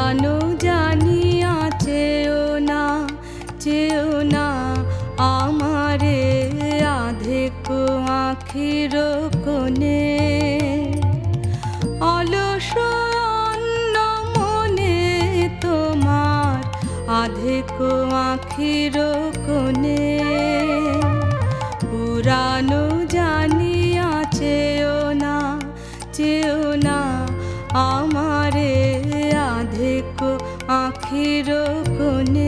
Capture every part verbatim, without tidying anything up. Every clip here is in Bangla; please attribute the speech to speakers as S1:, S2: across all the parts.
S1: পুরানো জানিয়া চেও না চেও না আমারে আধেক আখির কোণে অলস অন্য মনে তোমার আধেক আখির কোণে পুরানো জানিয়া চেও না চেও না আমারে আধেক আখির কোণে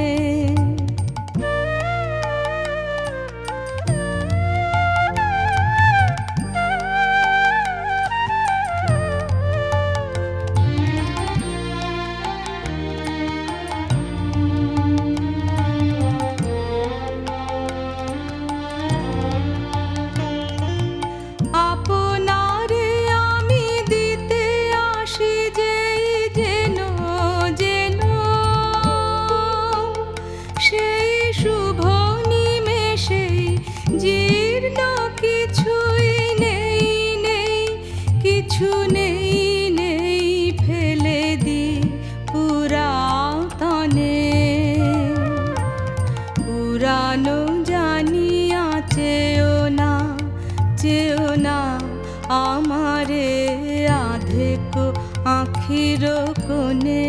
S1: পুরানো জানিয়া চেও না চেও না আমারে আধেক আখির কোণে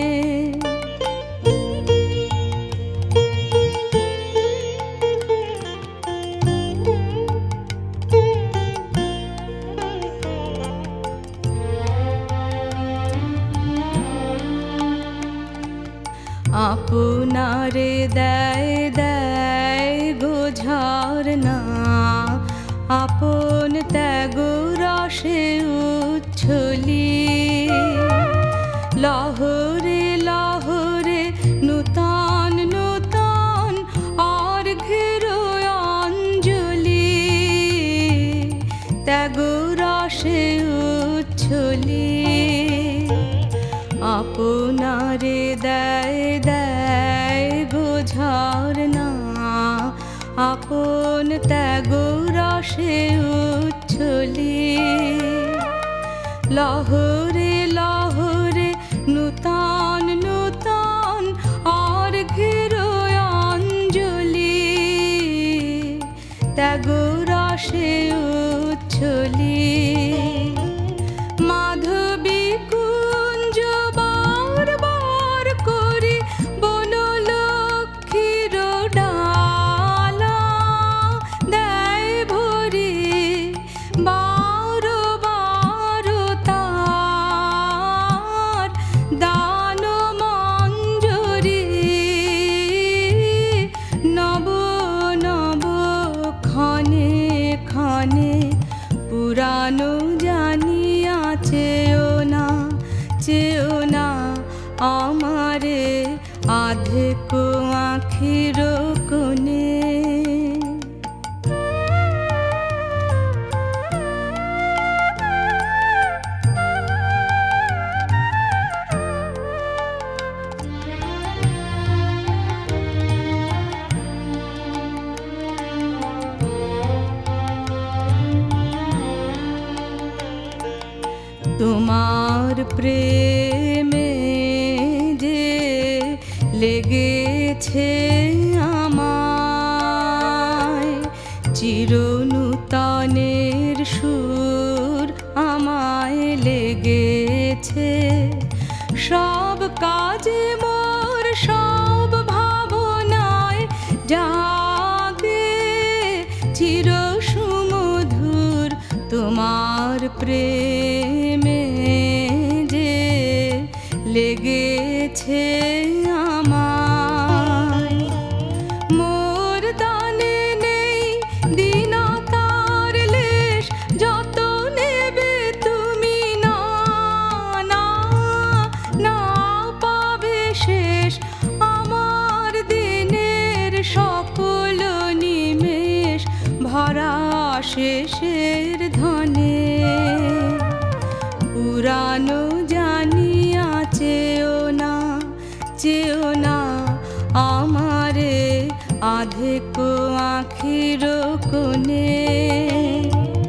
S1: আপনারে দেয় দেয় গো ঝরনা আপন ত্যাগ রসে উচ্ছলি লহরে লহরে নূতন নূতন অর্ঘ্যের অঞ্জলি ত্যাগ রসে উচ্ছলি আপনারে দেয় দেয় গো ঝরনা আপন ত্যাগ রসে উচ্ছলি লহরে লহরে নূতন নূতন অর্ঘ্যের অঞ্জলি ত্যাগ রসে উচ্ছলি মাধবী কুঞ্জ বার বার করে বনলক্ষ্মীর ডালা দেয় ভরি বারো বারো তার দান মঞ্জরি নব নব ক্ষণে ক্ষণে পুরানো জানিয়া চেও না চেও না আমারে আধেক আখির কোণে তোমার প্রেমে যে লেগেছে আমায় চিরনূতনের সুর আমায় লেগেছে সব কাজে মোর সব ভাবনায় জাগে চির সুমধুর তোমার প্রেমে যে লেগেছে আমায় মোর দানে নেই দীনতার লেশ যত নেবে তুমি না না না পাবে শেষ আমার দিনের সকল নিমেষ ভরা শেষের ধনে পুরানো জানিয়া চেও না চেও না আমারে আধেক আখির কোণে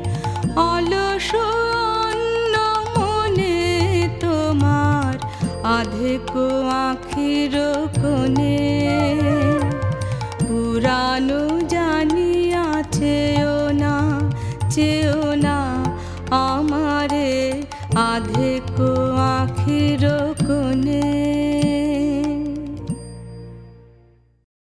S1: অলস অন্য মনে তোমার আধেকো আখির কোণে। পুরানো জানিয়া চেও না, চেও